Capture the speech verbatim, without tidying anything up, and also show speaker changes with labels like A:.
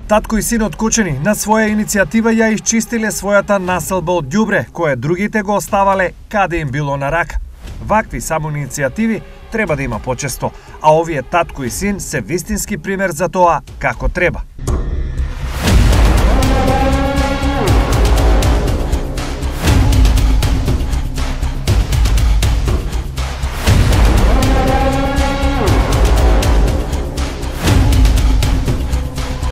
A: Татко и син од Кочани на своја иницијатива ја исчистиле својата населба од ѓубре, кое другите го оставале каде им било на рака. Вакви самоиницијативи треба да има почесто, а овие татко и син се вистински пример за тоа како треба.